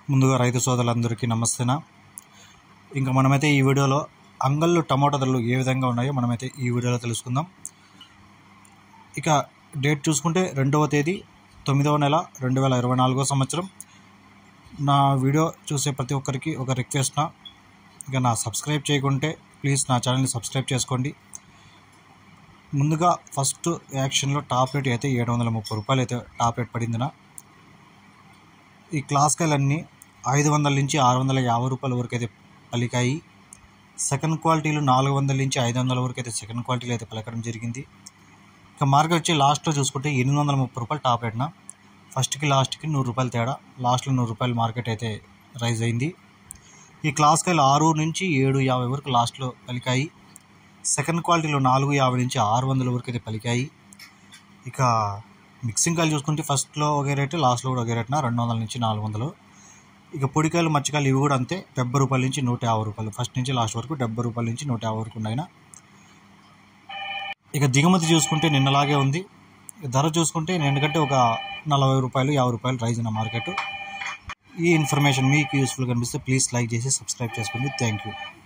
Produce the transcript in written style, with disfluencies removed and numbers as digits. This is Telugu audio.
ముందుగా రైతు సోదరులందరికీ నమస్తేనా. ఇంకా మనమైతే ఈ వీడియోలో అంగళ్ళు టమాటా ధరలు ఏ విధంగా ఉన్నాయో మనమైతే ఈ వీడియోలో తెలుసుకుందాం. ఇక డేట్ చూసుకుంటే 2వ తేదీ 9వ నెల 2024 సంవత్సరం. నా వీడియో చూసే ప్రతి ఒక్కరికి ఒక రిక్వెస్ట్, ఇక నా సబ్స్క్రైబ్ చేయకుంటే ప్లీజ్ నా ఛానల్ని సబ్స్క్రైబ్ చేసుకోండి. ముందుగా ఫస్ట్ యాక్షన్లో టాప్ రేట్ అయితే 730 రూపాయలు అయితే టాప్ రేట్ పడిందినా. ఈ క్లాస్కాయలన్నీ 500 నుంచి 650 రూపాయల వరకు అయితే పలికాయి. సెకండ్ క్వాలిటీలు 400 నుంచి 500 వరకు అయితే సెకండ్ క్వాలిటీలు అయితే పలకడం జరిగింది. ఇక మార్కెట్ వచ్చి లాస్ట్లో చూసుకుంటే 830 రూపాయలు టాప్ రేట్న. ఫస్ట్కి లాస్ట్కి 100 రూపాయలు తేడా, లాస్ట్లో 100 రూపాయలు మార్కెట్ అయితే రైజ్ అయింది. ఈ క్లాస్కాయలు 6 నుంచి 750 వరకు లాస్ట్లో పలికాయి. సెకండ్ క్వాలిటీలో 450 నుంచి 600 వరకు అయితే పలికాయి. ఇక మిక్సింగ్ కాయలు చూసుకుంటే ఫస్ట్లో ఒకే రేటు, లాస్ట్లో కూడా ఒకే రేటున 200 నుంచి 400. ఇక పొడికాయలు మచ్చికాయలు ఇవి కూడా అంతే, 70 రూపాయల నుంచి 150 రూపాయలు. ఫస్ట్ నుంచి లాస్ట్ వరకు 70 రూపాయల నుంచి 150 వరకు ఉన్నాయినా. ఇక దిగుమతి చూసుకుంటే నిన్నలాగే ఉంది. ధర చూసుకుంటే నిన్నకంటే ఒక 40 రూపాయలు 50 రూపాయలు రైజ్ అయిన మార్కెట్. ఈ ఇన్ఫర్మేషన్ మీకు యూస్ఫుల్గా అనిపిస్తే ప్లీజ్ లైక్ చేసి సబ్స్క్రైబ్ చేసుకోండి. Thank you.